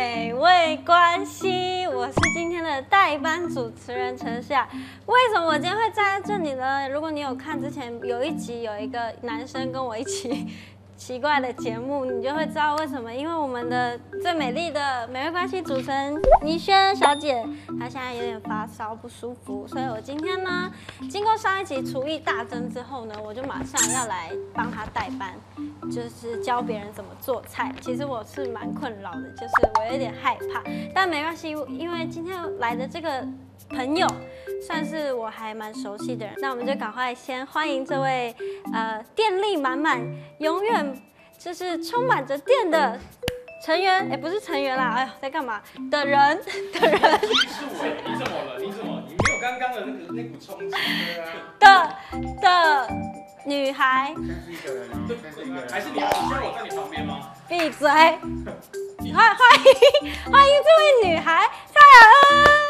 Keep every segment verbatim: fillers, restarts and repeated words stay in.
美味关系，我是今天的代班主持人陈夏。为什么我今天会站在这里呢？如果你有看之前有一集，有一个男生跟我一起奇怪的节目，你就会知道为什么。因为我们的最美丽的美味关系主持人倪轩小姐，她现在有点发烧不舒服，所以我今天呢，经过上一集厨艺大增之后呢，我就马上要来帮她代班，就是教别人怎么做菜。其实我是蛮困扰的，就是我有点害怕，但没关系，因为今天来的这个朋友算是我还蛮熟悉的人，那我们就赶快先欢迎这位呃电力满满，永远就是充满着电的成员，哎，不是成员啦，哎呦，在干嘛的人的人？ 是我，你怎么了？你怎么？你没有刚刚的那个那股冲劲的的女孩。 先是一个人，先是一个人，还是你？你需要我在你旁边吗？ 闭嘴！欢欢迎欢迎这位女孩蔡雅恩。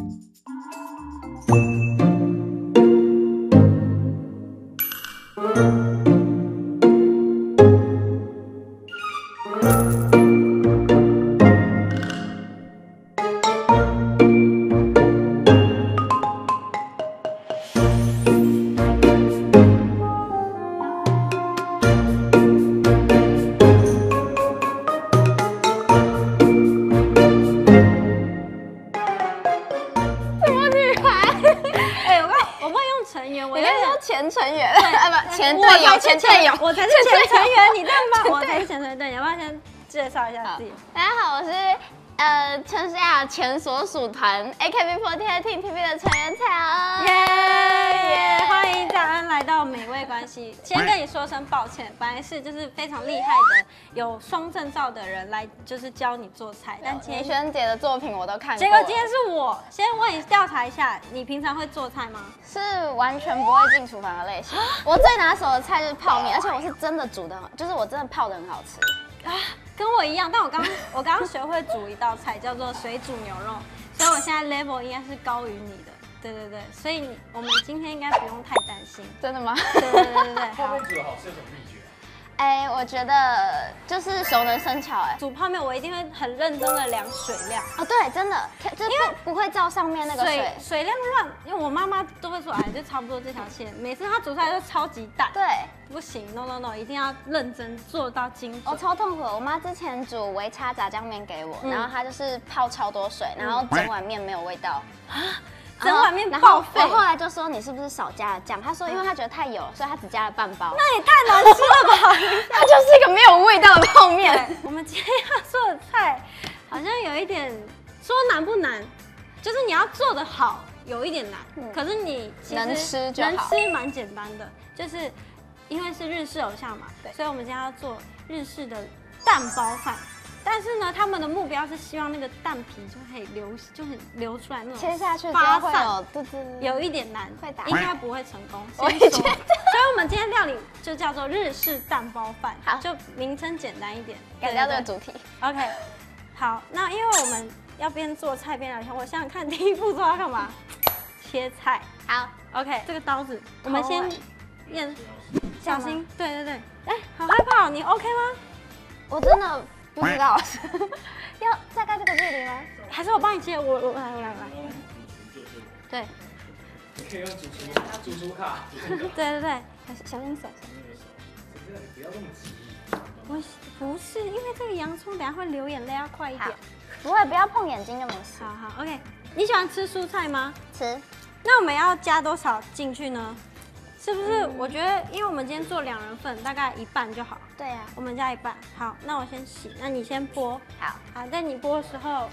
前成员，啊不，前队友，前队友， 我才是前成员，你这样吧，我才是前成员。对，你要不要先介绍一下自己？ 大家好，我是呃陈诗雅前所属团 A K B 四十八 Team T V 的成员蔡雅恩。 耶耶！欢迎蔡恩来到美味关系。先跟你说声抱歉，本来是就是非常厉害的有双证照的人来就是教你做菜，但今天倪轩姐的作品我都看过。 结果今天是我先问你调查一下，你平常会做菜吗？ 是完全不会进厨房的类型。我最拿手的菜就是泡面，而且我是真的煮的，就是我真的泡的很好吃。 啊，跟我一样，但我刚我刚刚学会煮一道菜叫做水煮牛肉，所以我现在 level 应该是高于你的。对对对，所以你我们今天应该不用太担心。 真的吗？ 对对对对对。 泡面煮的好是有什么秘诀？ 哎，我觉得就是熟能生巧。哎， 煮泡面我一定会很认真的量水量。 哦，对，真的，就是不不会照上面那个水水水量乱，因为我妈妈都会说，哎，就差不多这条线。每次她煮出来都超级淡。 对， 不行 ，no no no， 一定要认真做到精准。 我超痛苦，我妈之前煮微叉炸酱面给我，嗯、然后她就是泡超多水，然后整碗面没有味道。啊、 整碗面报废。 我后来就说你是不是少加了酱？她说因为她觉得太油了，所以她只加了半包。 那也太难吃了吧！ 它就是一个没有味道的泡面。 我们今天要做的菜好像有一点说难不难，就是你要做得好有一点难，嗯、可是你其实能吃就好， 能吃蛮简单的，就是因为是日式偶像嘛，所以我们今天要做日式的蛋包饭。但是呢，他们的目标是希望那个蛋皮就可以流，就很流出来那种切下去之后会有滋滋， 有一点难， 会打， 应该不会成功。 我也觉得，所以我们今天料理就叫做日式蛋包饭， 好， 就名称简单一点， 改掉这个主题。 OK， 好，那因为我们要边做菜边聊天，我想想看第一步做要干嘛？切菜。 好 ，OK， 这个刀子我们先验，小心，对对对，哎，好害怕哦，你 OK 吗？ 我真的。不知道，要大概这个距离吗？ 还是我帮你切？我我来我来我来。对。 你可以用主厨主厨卡。 对对对， 小心手。 不要那么急。 不是不是，因为这个洋葱等下会流眼泪，要快一点。 不会，不要碰眼睛就没事。 好好 ，OK。你喜欢吃蔬菜吗？ 吃。 那我们要加多少进去呢？是不是？我觉得，因为我们今天做两人份，大概一半就好。 对呀， 我们加一半。好，那我先洗，那你先剥。 好， 好，在你剥的时候，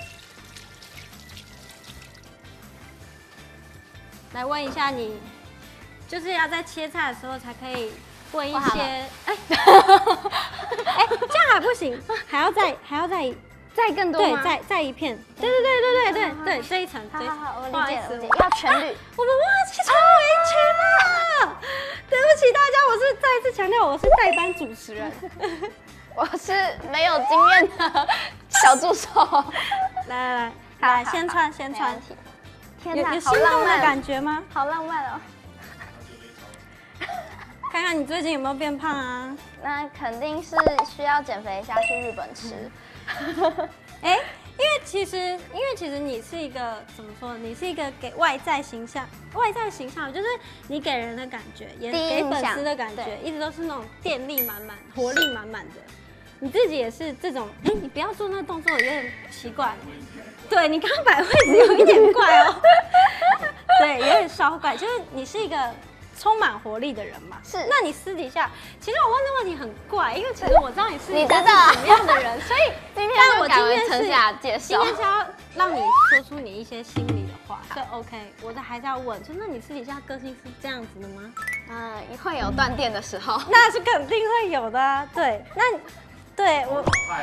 来问一下你，就是要在切菜的时候才可以问一些。哎，哎，这样还不行，还要再还要再再更多吗？ 对，再再一片。对对对对对对对，这一层。 好好好，我理解了， 要全绿。 我们忘记穿围裙了，对不起大家，我是再一次强调，我是代班主持人， 我是没有经验的小助手。 来来来，来先穿先穿。 天哪， 有心动的感觉吗？ 好浪漫哦。 看看你最近有没有变胖啊？ 那肯定是需要减肥一下，去日本吃。 哎、欸，因为其实，因为其实你是一个怎么说？你是一个给外在形象，外在形象就是你给人的感觉，也给粉丝的感觉，一直都是那种电力满满、活力满满的。你自己也是这种，哎、欸，你不要做那个动作，有点奇怪。对你刚刚摆位置有一点怪哦，对，有点稍怪，就是你是一个充满活力的人嘛。 是。 那你私底下，其实我问的问题很怪，因为其实我知道你私底下是什么样的人，所以今天我今天是今天是要让你说出你一些心里的话，所以 OK， 我的还是要问，就那你私底下个性是这样子的吗？ 嗯，会有断电的时候， 那是肯定会有的啊。对，那。对我，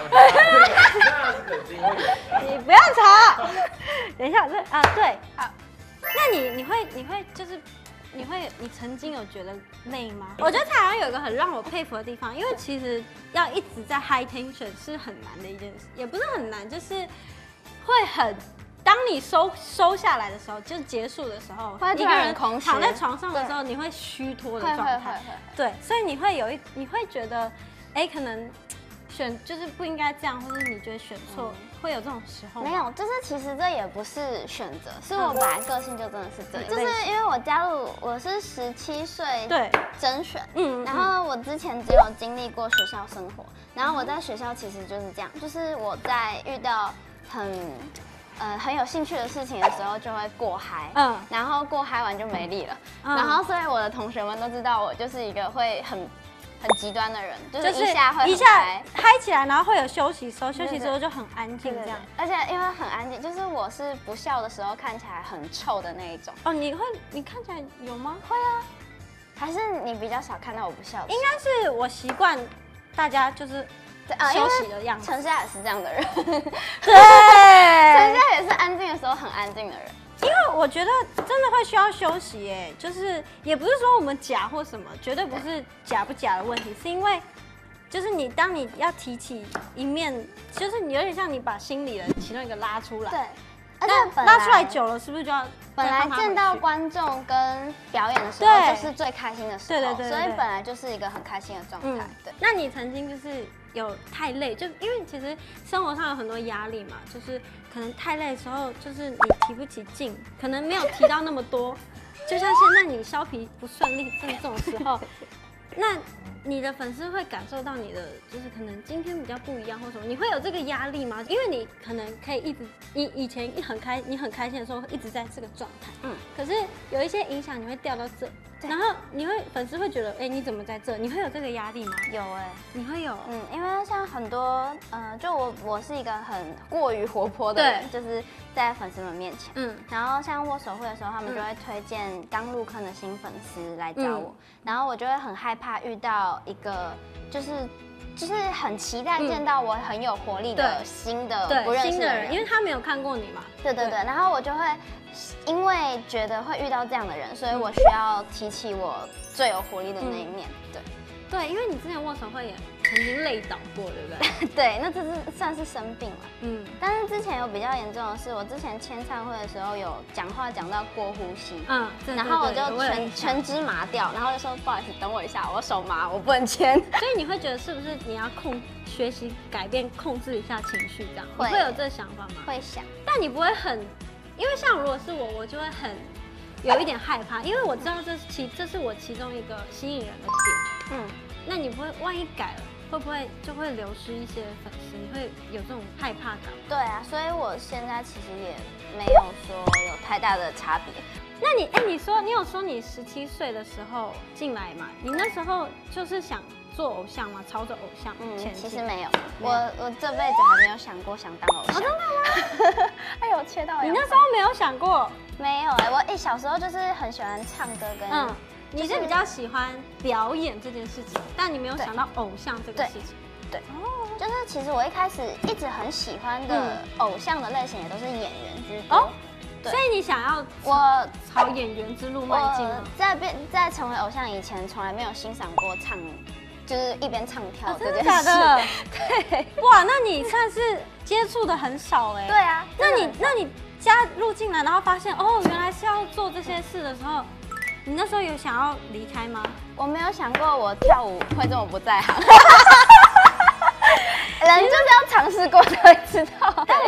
你不要吵。等一下，这啊对，好，那你你会你会就是你会你曾经有觉得累吗？我觉得台湾有一个很让我佩服的地方，因为其实要一直在 high tension 是很难的一件事，也不是很难，就是会很。当你收收下来的时候，就结束的时候， 一个人躺在床上的时候，你会虚脱的状态。对，所以你会有一你会觉得，哎，可能。选就是不应该这样，或者你觉得选错，嗯、会有这种时候吗？ 没有，就是其实这也不是选择，是我本来个性就真的是这样。就是因为我加入，我是十七岁对甄选，嗯，然后我之前只有经历过学校生活，然后我在学校其实就是这样，就是我在遇到很呃很有兴趣的事情的时候就会过嗨，嗯，然后过嗨完就没力了，嗯、然后所以我的同学们都知道我就是一个会很。很极端的人，就是一下会一下嗨起来，然后会有休息时候，休息之后就很安静这样。 而且因为很安静，就是我是不笑的时候看起来很臭的那一种。 哦，你会你看起来有吗？ 会啊，还是你比较少看到我不笑的？ 应该是我习惯大家就是休息的样子。 陈夏也是这样的人， 对， 陈夏也是安静的时候很安静的人。 因为我觉得真的会需要休息耶，就是也不是说我们假或什么，绝对不是假不假的问题，是因为就是你当你要提起一面，就是你有点像你把心里的其中一个拉出来， 对，而且拉出来久了是不是就要本来见到观众跟表演的时候就是最开心的时候，对对对，所以本来就是一个很开心的状态。对， 那你曾经就是有太累，就因为其实生活上有很多压力嘛，就是可能太累的时候，就是你提不起劲，可能没有提到那么多，就像现在你削皮不顺利这种时候，那你的粉丝会感受到你的就是可能今天比较不一样或什么，你会有这个压力吗？因为你可能可以一直，你以前一很开，你很开心的时候一直在这个状态，嗯，可是有一些影响你会掉到这。然后你会粉丝会觉得，哎、欸，你怎么在这？你会有这个压力吗？ 有哎、欸， 你会有， 嗯，因为像很多，呃，就我我是一个很过于活泼的人，就是在粉丝们面前，嗯，然后像握手会的时候，他们就会推荐刚入坑的新粉丝来找我，嗯、然后我就会很害怕遇到一个就是。就是很期待见到我很有活力的新的不认识的人， 因为他没有看过你嘛。 对对对，然后我就会因为觉得会遇到这样的人，所以我需要提起我最有活力的那一面。对对，因为你之前握手会也曾经累倒过，对不对？ 对，那这是算是生病了。嗯，但是之前有比较严重的是，我之前签唱会的时候有讲话讲到过呼吸，嗯，然后我就全全肢麻掉，然后就说不好意思，等我一下，我手麻，我不能签。 所以你会觉得是不是你要控学习改变控制一下情绪这样？会会有这个想法吗？ 会想， 但你不会很，因为像如果是我，我就会很有一点害怕，因为我知道这是其这是我其中一个吸引人的点。嗯，那你不会万一改了？会不会就会流失一些粉丝？你会有这种害怕感？ 对啊，所以我现在其实也没有说有太大的差别。 那你哎、欸，你说你有说你十七岁的时候进来嘛？你那时候就是想做偶像吗？朝着偶像嗯， 前其实没有，我我这辈子还没有想过想当偶像。 哦、真的吗？ 哎呦，切到你那时候没有想过？ 没有哎、欸，我一、欸、小时候就是很喜欢唱歌跟嗯。 你是比较喜欢表演这件事情，但你没有想到偶像这个事情。 对，哦，就是其实我一开始一直很喜欢的偶像的类型也都是演员居多。哦， 所以你想要我朝演员之路迈进吗？ 在变在成为偶像以前，从来没有欣赏过唱，就是一边唱跳这件事。真的假的？ 对，哇，那你算是接触的很少哎。 对啊， 那你那你加入进来，然后发现哦，原来是要做这些事的时候。你那时候有想要离开吗？ 我没有想过我跳舞会这么不在行，人就是要尝试过才会知道。 但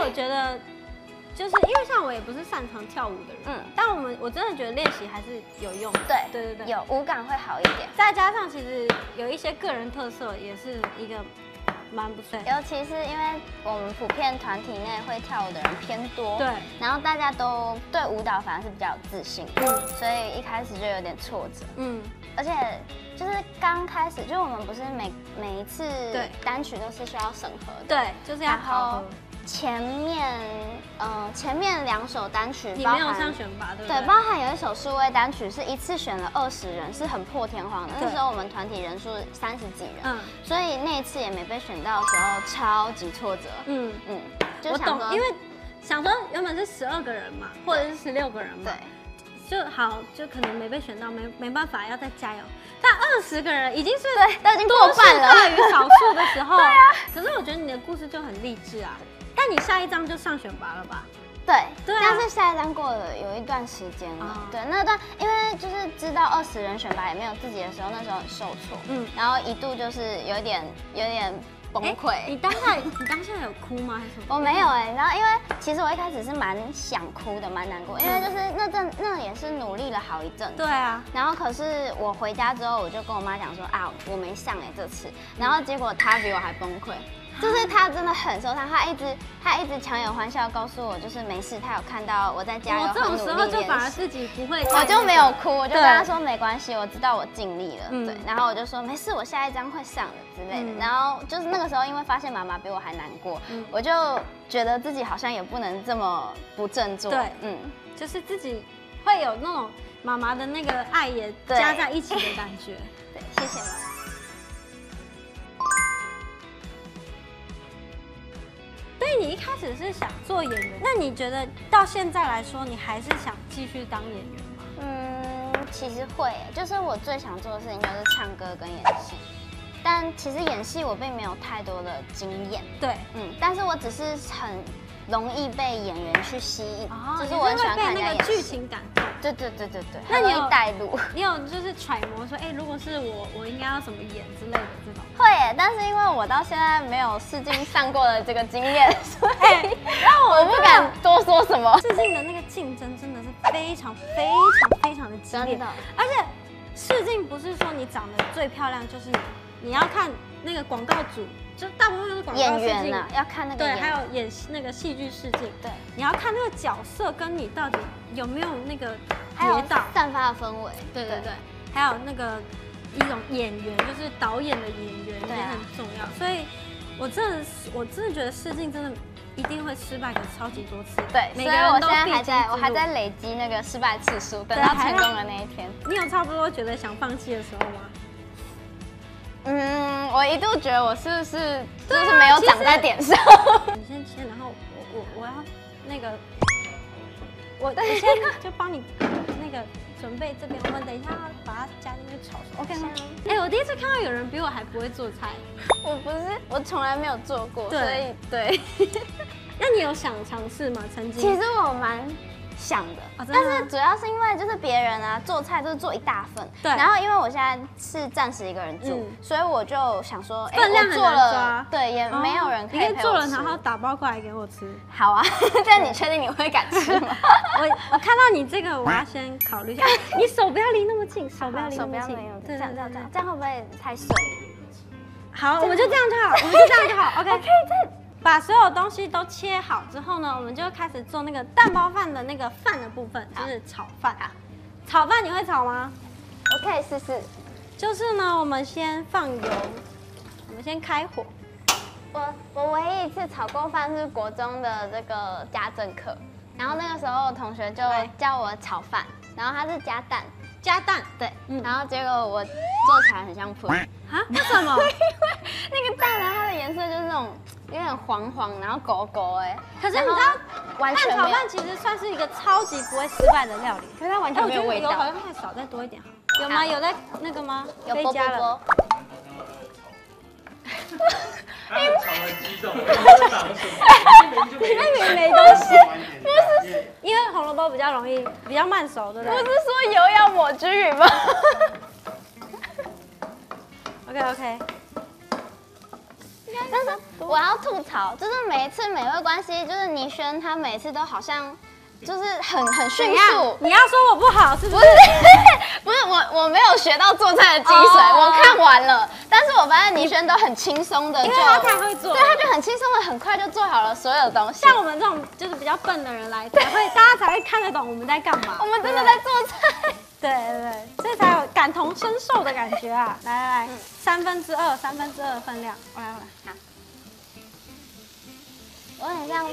我觉得。就是因为像我也不是擅长跳舞的人，嗯，但我们我真的觉得练习还是有用的。 对对对对， 有舞感会好一点。 再加上其实有一些个人特色，也是一个蛮不错。 尤其是因为我们普遍团体内会跳舞的人偏多， 对， 然后大家都对舞蹈反而是比较有自信，嗯，所以一开始就有点挫折，嗯，而且就是刚开始，就是我们不是每每一次单曲都是需要审核的， 对，就是要考核。 前面，呃，前面两首单曲， 你没有上选拔，对不对？ 对，包含有一首数位单曲是一次选了二十人，是很破天荒的。那时候我们团体人数三十几人，嗯，所以那一次也没被选到的时候，超级挫折。嗯嗯， 我懂，因为想说原本是十二个人嘛，或者是十六个人嘛，对，就好，就可能没被选到，没没办法，要再加油。但二十个人已经是对，都已经过半了， 大于少数的时候，对啊。可是我觉得你的故事就很励志啊。但你下一张就上选拔了吧？ 对，对啊。但是下一张过了有一段时间了，哦、对，那段因为就是知道二十人选拔也没有自己的时候，那时候很受挫，嗯，然后一度就是有点有点崩溃。 你当下你当下有哭吗？还是什么？ 我没有哎、欸，然后因为其实我一开始是蛮想哭的，蛮难过，因为就是那阵那也是努力了好一阵。 对啊。 然后可是我回家之后，我就跟我妈讲说啊，我没上哎、欸、这次，然后结果她比我还崩溃。就是他真的很受伤，他一直他一直强颜欢笑，告诉我就是没事，他有看到我在加油， 这种时候就反而自己不会， 我就没有哭，我就跟他说没关系，我知道我尽力了，嗯、对，然后我就说没事，我下一张会上的之类的，嗯、然后就是那个时候因为发现妈妈比我还难过，嗯、我就觉得自己好像也不能这么不振作， 对，嗯，就是自己会有那种妈妈的那个爱也加在一起的感觉， 对，谢谢妈妈。 所以你一开始是想做演员，那你觉得到现在来说，你还是想继续当演员吗？ 嗯，其实会，就是我最想做的事情就是唱歌跟演戏。但其实演戏我并没有太多的经验， 对， 嗯，但是我只是很容易被演员去吸引， 哦、 就是我很喜欢看人家演戏， 剧情感动。 对对对对对， 那你有带入？ 你有就是揣摩说，哎、欸，如果是我，我应该要怎么演之类的这种？ 会耶，但是因为我到现在没有试镜上过的这个经验，所以、欸、 让我不敢多说什么。 试镜的那个竞争真的是非常非常非常的激烈，而且试镜不是说你长得最漂亮就是你，你要看那个广告组。就大部分都是广告演员啊，要看那个对，还有演那个戏剧试镜，对，你要看那个角色跟你到底有没有那个跌倒， 散发的氛围， 对对对，还有那个一种演员，就是导演的演员也很重要，所以我真的我真的觉得试镜真的一定会失败个超级多次， 对，每个人都现在还在，我还在累积那个失败次数，等到成功的那一天。 你有差不多觉得想放弃的时候吗？ 嗯，我一度觉得我是不是就是没有长在点上。 你先签，然后我我我要那个，我我先就帮你那个准备这边，我们等一下把它加进去炒熟 ，OK 吗？哎、欸，我第一次看到有人比我还不会做菜。 我不是，我从来没有做过，所以对。 那你有想尝试吗？曾经？ 其实我蛮想的，哦、但是主要是因为就是别人啊做菜都是做一大份，对。然后因为我现在是暂时一个人住，嗯、所以我就想说，哎、欸， 分量很难抓， 对，也没有人可以陪我吃。 你可以做了，然后打包过来给我吃。 好啊，但你确定你会敢吃吗？ 我我看到你这个，我要先考虑一下。你手不要离那么近，手不要离那么近， 对对对，这样会不会太水？ 好，我们就这样就好，我们就这样就好。OK， 再把所有东西都切好之后呢，我们就开始做那个蛋包饭的那个饭的部分，就是炒饭啊。炒饭你会炒吗？ 我可以试试。 就是呢，我们先放油，我们先开火。 我我唯一一次炒过饭是国中的这个家政课，然后那个时候同学就教我炒饭，然后他是加蛋。 加蛋， 对，嗯、然后结果我做起来很像喷啊？为什么？ 因为那个蛋呢，它的颜色就是那种有点黄黄，然后狗狗哎。 可是你知道，蛋炒饭其实算是一个超级不会失败的料理， 可是它完全没有味道。 油好像太少，再多一点好。有吗？有在那个吗？ 有波波波。 他很吵很激动，在讲什么？ 你那里没东西，不是因为红萝卜比较容易比较慢熟，对不对？ 不是说油要抹均匀吗 ？OK OK， 应该但是我要吐槽，就是每一次美味关系，就是倪轩他每次都好像就是很很迅速。 你要说我不好是不是？ 不是，不是我我没有学到做菜的精髓，我看完了，但是我发现倪轩都很轻松的， 因为他太会做， 对，他就很轻松的，很快就做好了所有东西。 像我们这种就是比较笨的人来，才会大家才会看得懂我们在干嘛。 我们真的在做菜。 对对对，这才有感同身受的感觉啊！来来来，三分之二，三分之二分量，我来我来，好。 我很像。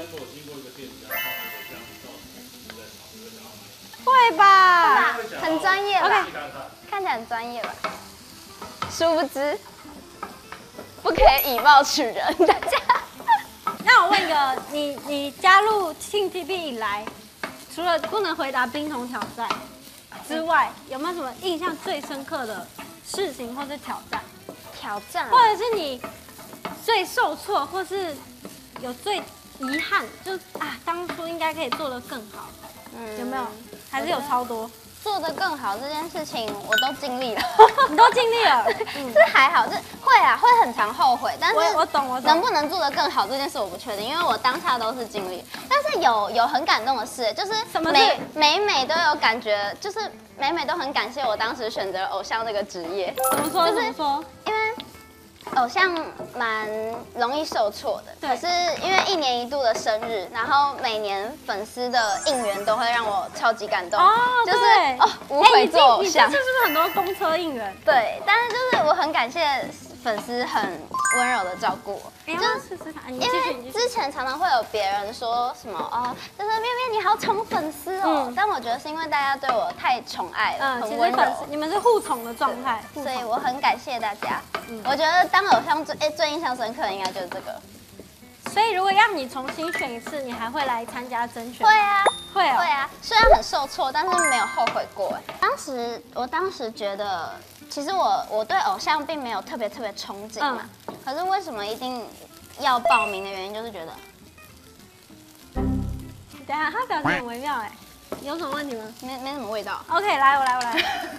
会吧？ 很专业吧？看起来很专业吧？殊不知，不可以以貌取人，大家。 那我问一个，你你加入Team T B以来，除了不能回答冰桶挑战之外，有没有什么印象最深刻的事情或是挑战？ 挑战， 或者是你最受挫，或是有最遗憾，就啊，当初应该可以做得更好，嗯，有没有？还是有超多做得更好这件事情，我都尽力了。 你都尽力了， 嗯，这还好，这会啊，会很常后悔，但是我我懂我懂， 能不能做得更好这件事我不确定，因为我当下都是尽力。但是有有很感动的事，就是每每每都有感觉，就是每每都很感谢我当时选择偶像这个职业。 怎么说？怎么说？ 因为偶像蛮容易受挫的，可是因为一年一度的生日，然后每年粉丝的应援都会让我超级感动， 哦， 就是哦无悔做偶像。 你这是不是很多公车应援？ 对，但是就是我很感谢粉丝很温柔的照顾我， 就是试试看，因为之前常常会有别人说什么哦，就是面面你好宠粉丝哦，但我觉得是因为大家对我太宠爱了，很温柔， 你们是互宠的状态， 所以我很感谢大家。我觉得当偶像最哎最印象深刻的应该就是这个。 所以如果让你重新选一次，你还会来参加甄选？ 会啊， 会啊， 会啊。虽然很受挫，但是没有后悔过。哎，当时我当时觉得，其实我我对偶像并没有特别特别憧憬嘛。嗯、可是为什么一定要报名的原因，就是觉得， 等下他表情很微妙哎，有什么问题吗？ 没没什么味道。 OK， 来我来我来。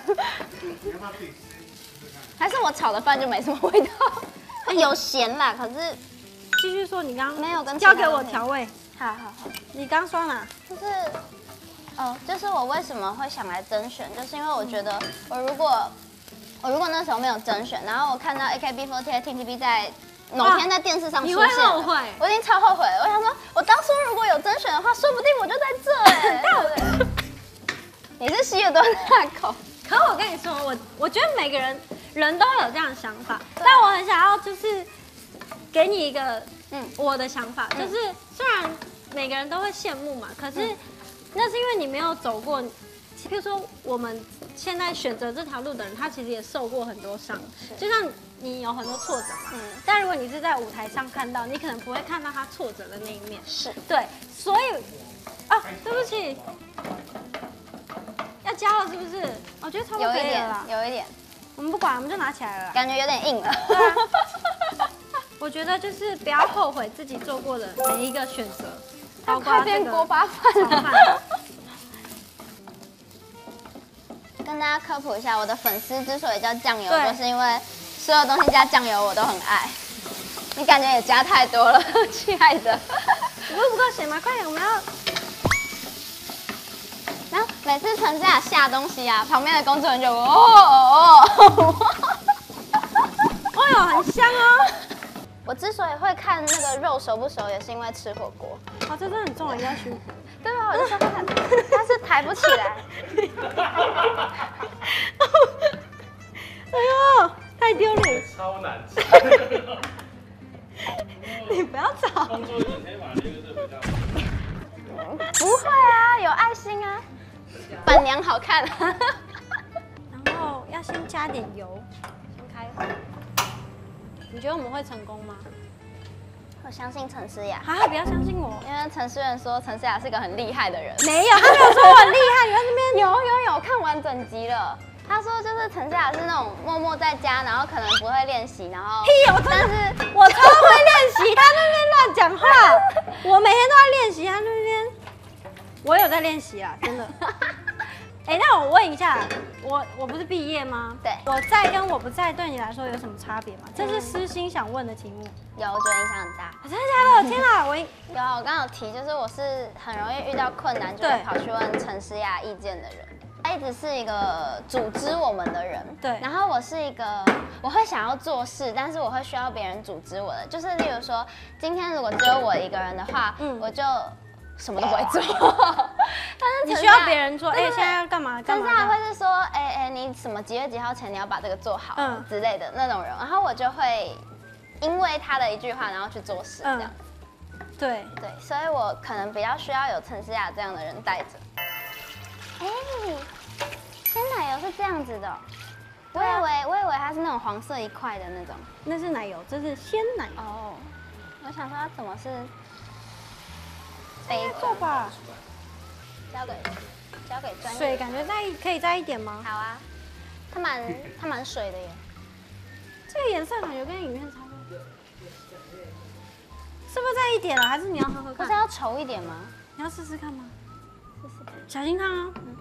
还是我炒的饭就没什么味道，有咸啦，可是继续说，你刚刚没有跟交给我调味。 好好好， 你刚说哪？ 就是，哦，就是我为什么会想来甄选，就是因为我觉得我如果我如果那时候没有甄选，然后我看到 A K B四十八 T T B 在某天在电视上出现， 你会后悔？ 我已经超后悔了。我想说，我当初如果有甄选的话，说不定我就在这哎，对不对？你是吸了多大口？ 可我跟你说，我我觉得每个人人都有这样的想法，但我很想要就是给你一个嗯我的想法，就是虽然每个人都会羡慕嘛，可是那是因为你没有走过，譬如说我们现在选择这条路的人，他其实也受过很多伤，就像你有很多挫折嘛，嗯，但如果你是在舞台上看到，你可能不会看到他挫折的那一面， 是对，所以啊，对不起。要加了是不是？我觉得差不多可以了啦， 有一点， 我们不管，我们就拿起来了。 感觉有点硬了。 对啊。我觉得就是不要后悔自己做过的每一个选择，包括这个锅巴饭了。 跟大家科普一下，我的粉丝之所以叫酱油，就是因为所有东西加酱油我都很爱。你感觉也加太多了，亲爱的。 不会不够咸吗？快点，我们要。 然后每次陈思雅下东西啊，旁边的工作人员就哦哦哦， 哦哟，很香哦。 我之所以会看那个肉熟不熟，也是因为吃火锅。 哦，这真的很重，一定要熏。 对啊，我就说它，它是抬不起来。 哎呦，太丢脸。 超难吃。 你不要吵。 工作一整天把那个热回家。 不会啊，有爱心啊。板娘好看。 然后要先加点油，先开火。你觉得我们会成功吗？ 我相信陈思雅。 啊，不要相信我， 因为陈思源说陈思雅是个很厉害的人。 没有，他没有说我很厉害，你在那边有有有看完整集了。他说就是陈思雅是那种默默在家，然后可能不会练习，然后。 屁！我但是我超会练习，他那边乱讲话。我每天都在练习，他那边我有在练习啊，真的。 哎，那我问一下，我我不是毕业吗？ 对， 我在跟我不在对你来说有什么差别吗？这是私心想问的题目。 有，我觉得影响很大。 真的假的？天哪，我有，我刚刚有提，就是我是很容易遇到困难就会跑去问陈诗雅意见的人。他一直是一个组织我们的人， 对。 然后我是一个我会想要做事，但是我会需要别人组织我的。就是例如说，今天如果只有我一个人的话，嗯，我就什么都不会做。但是你需要别人做，哎，现在要干嘛？干嘛？ 陈诗雅会是说，哎哎，你什么几月几号前你要把这个做好，嗯之类的那种人，然后我就会因为他的一句话，然后去做事，这样。 对对，所以我可能比较需要有陈诗雅这样的人带着。哎，鲜奶油是这样子的，我以为我以为它是那种黄色一块的那种。 那是奶油，这是鲜奶油。 哦，我想说它怎么是杯做吧？ 交给交给专业。 水感觉再可以再一点吗？ 好啊，它蛮它蛮水的耶。 这个颜色感觉跟影片差不多。是不是再一点了？还是你要喝喝看？ 不是要稠一点吗？ 你要试试看吗？ 试试看， 小心烫哦。嗯。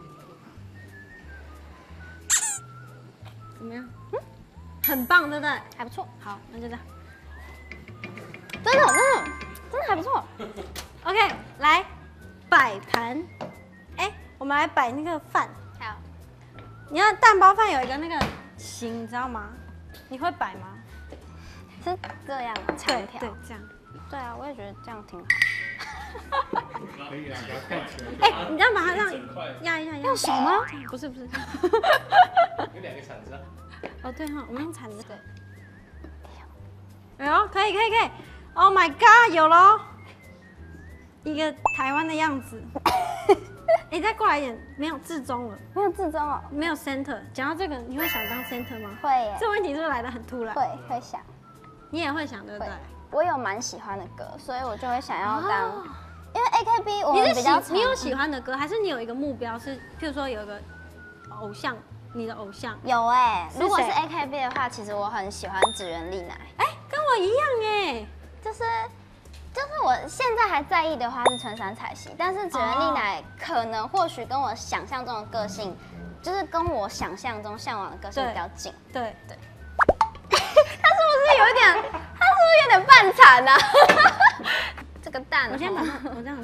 怎么样？嗯，很棒，对不对？ 还不错。 好，那就这样。 真的，真的，真的还不错。 OK， 来摆盘。哎，我们来摆那个饭。 好。 你看蛋包饭有一个那个形，你知道吗？你会摆吗？ 是这样长条。 对，这样。 对啊，我也觉得这样挺好。 可以啊，给它看起来。 哎，你这样把它这样压一下， 用手吗？ 不是不是。 有两个铲子啊。 哦对哈，我们用铲子。对。哎呦，可以可以可以 ！Oh my god， 有喽！一个台湾的样子。哎，再过来一点，没有至中了。 没有至中哦。 没有 center。讲到这个，你会想当 center 吗？ 会耶。 这问题是不是来得很突然？ 会会想。 你也会想对不对？ 我有蛮喜欢的歌，所以我就会想要当，哦、因为 A K B 我们比较你有喜欢的歌，还是你有一个目标是，譬如说有一个偶像，你的偶像？ 有哎、欸，如果是 A K B 的话，其实我很喜欢指原莉乃。 哎、欸，跟我一样哎， 就是就是我现在还在意的话是春山彩希，但是指原莉乃可能或许跟我想象中的个性，就是跟我想象中向往的个性比较近。 对对。他是不是有一点？他是不是有点半残啊？这个蛋， 我先把它，我这样，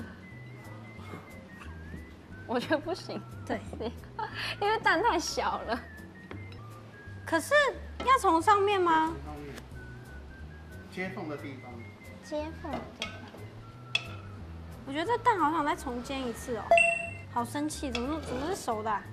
我觉得不行。 对， 因为蛋太小了。 可是要从上面吗？ 接缝的地方。 接缝的地方。 我觉得这蛋好想再重煎一次哦，好生气，怎么怎么是熟的、啊？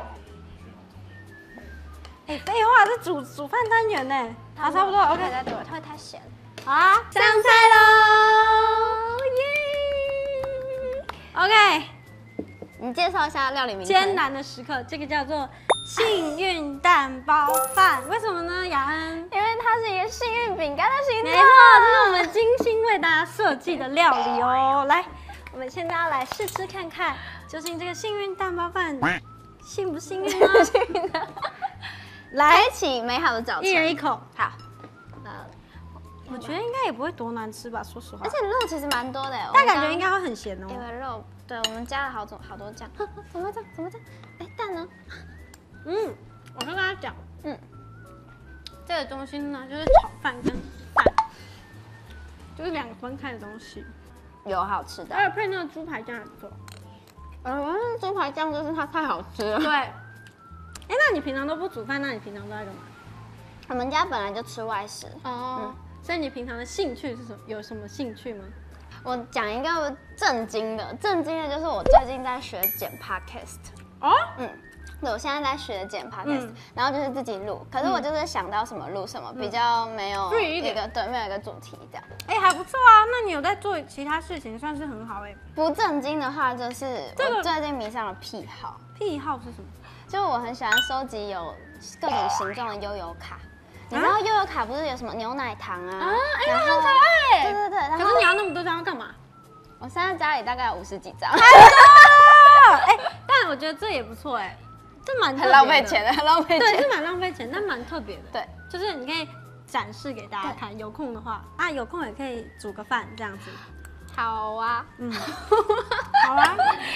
哎，废话，是煮煮饭单元呢。好，差不多 ，OK。 再煮，它会太咸。 好啊，上菜喽！耶 ！OK， 你介绍一下料理名称。 艰难的时刻，这个叫做幸运蛋包饭。为什么呢，雅恩？ 因为它是一个幸运饼干的形状。 没错，这是我们精心为大家设计的料理哦。来，我们现在要来试吃看看，究竟这个幸运蛋包饭幸不幸运呢？ 幸运的。 来， 开启美好的早晨。 一人一口。 好。 呃，我觉得应该也不会多难吃吧，说实话。 而且肉其实蛮多的， 但感觉应该会很咸哦。 因为肉，对，我们加了好多好多酱。怎么这样？怎么这样？哎，蛋呢？ 嗯，我跟大家讲，嗯，这个东西呢，就是炒饭跟蛋，就是两个分开的东西。 有好吃的， 而且配那个猪排酱也不错。 嗯，猪排酱就是它太好吃了。 对。哎，那你平常都不煮饭？那你平常都在干嘛？ 我们家本来就吃外食哦，嗯、所以你平常的兴趣是什么？有什么兴趣吗？ 我讲一个震惊的，震惊的就是我最近在学剪 podcast。哦，嗯，对，我现在在学剪 podcast，、嗯、然后就是自己录，可是我就是想到什么录什么，嗯、比较没有一个对，没有一个主题这样。 哎，还不错啊，那你有在做其他事情，算是很好哎。 不震惊的话，就是我最近迷上了癖好。 癖好是什么？ 就我很喜欢收集有各种形状的悠游卡，你知道悠游卡不是有什么牛奶糖啊？啊， 哎呀，很可爱。 对对对，然后可是你要那么多张要干嘛？ 我现在家里大概有五十几张。 哎，但我觉得这也不错哎，这蛮很浪费钱的，很浪费钱。 对，是蛮浪费钱，但蛮特别的。 对， 就是你可以展示给大家看，有空的话啊，有空也可以煮个饭这样子。 好啊， 嗯，好啊。 好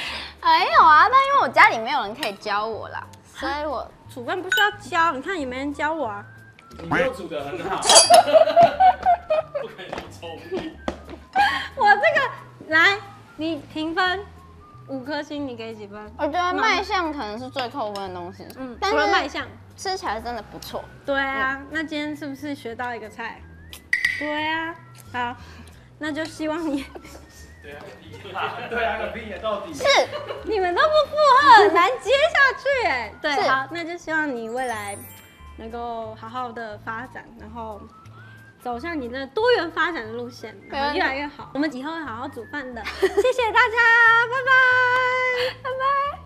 没有啊，但因为我家里没有人可以教我啦，所以我煮饭不需要教，你看也没人教我啊。 你又煮得很好，不可能聪明。 我这个来，你评分五颗星，你给几分？ 我觉得卖相可能是最扣分的东西， 嗯， 但除了卖相， 吃起来真的不错。 对啊，那今天是不是学到一个菜？对啊，好，那就希望你。 对啊，对啊，个屁啊，到底是你们都不附和，很难接下去哎。对， 是好，那就希望你未来能够好好的发展，然后走向你的多元发展的路线，然后越来越好。我们以后会好好煮饭的，谢谢大家，拜拜，拜拜。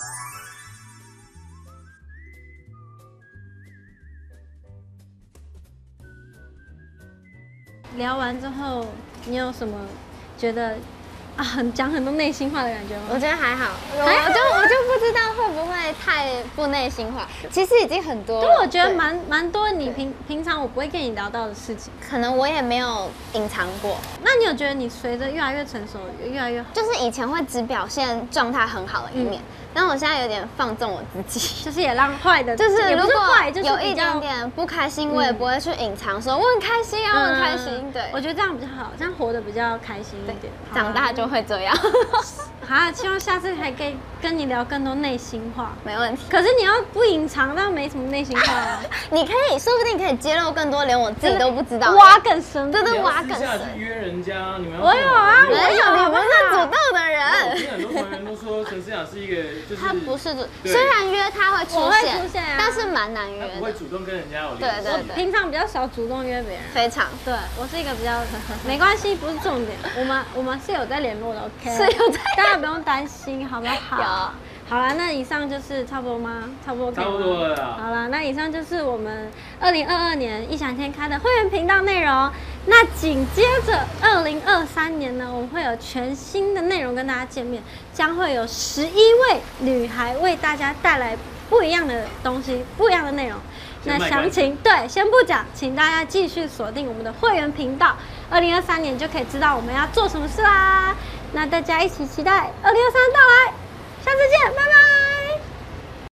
聊完之后，你有什么觉得啊很讲很多内心话的感觉吗？ 我觉得还好，我就我就不知道会不会太不内心化。其实已经很多了， 对，我觉得蛮蛮多你平平常我不会跟你聊到的事情， 可能我也没有隐藏过。 那你有觉得你随着越来越成熟，越来越好？ 就是以前会只表现状态很好的一面，嗯、但我现在有点放纵我自己， 就是也让坏的， 就是如果就是有一点点不开心，我也不会去隐藏，说我很开心啊，我很开心。对， 我觉得这样比较好，这样活得比较开心一点。 长大就会这样。 好，希望下次还可以跟你聊更多内心话， 没问题。 可是你要不隐藏，那没什么内心话啊。 你可以，说不定可以揭露更多，连我自己都不知道， 挖更深， 对对，挖更深。 去约人家，你们我有啊，我有， 你不是主动的人。 我听很多团员都说陈思雅是一个，就是他不是主，虽然约他会出现， 出现啊， 但是蛮难约的。 他不会主动跟人家有联系。对对对， 平常比较少主动约别人。 非常。 对我是一个比较，没关系，不是重点。我们我们是有在联络的 ，OK。 是有在， 大家不用担心，好不好？ 有。 好啦，那以上就是差不多吗？差不多。 差不多了啦。 好啦，那以上就是我们二零二二年异想天开的会员频道内容。那紧接着二零二三年呢，我们会有全新的内容跟大家见面，将会有十一位女孩为大家带来不一样的东西，不一样的内容。那详情对，先不讲，请大家继续锁定我们的会员频道，二零二三年就可以知道我们要做什么事啦。那大家一起期待二零二三到来。下次见，拜拜。